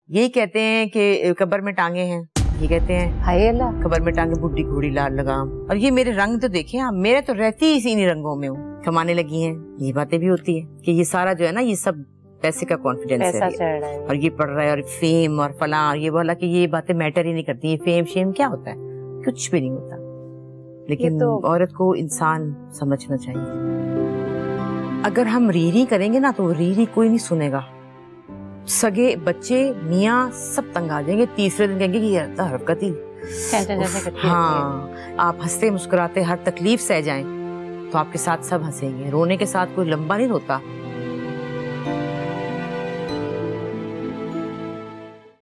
यही कहते हैं कि कब्र में टांगे हैं, ये कहते हैं हाय अल्लाह, कब्र में टांगे बुढ़ी घोड़ी लाल लगाम। और ये मेरे रंग तो देखे आप, मेरे तो रहती ही इन्हीं रंगों में हूँ, कमाने लगी हैं। ये बातें भी होती है कि ये सारा जो है ना, ये सब पैसे का कॉन्फिडेंस पैसा है, चढ़ रहा है और ये पढ़ रहा है और फेम और फला और ये बोला कि ये बातें मैटर ही नहीं करती। ये फेम शेम क्या होता है, कुछ भी नहीं होता। लेकिन औरत को इंसान समझना चाहिए। अगर हम रीरी करेंगे ना तो रीरी कोई नहीं सुनेगा। सगे बच्चे मियाँ सब तंग आ जाएंगे, तीसरे दिन कहेंगे कि ये हरकत ही। हाँ, आप हंसते मुस्कुराते हर तकलीफ सह जाएं तो आपके साथ सब हंसेंगे। रोने के साथ कोई लंबा नहीं रोता।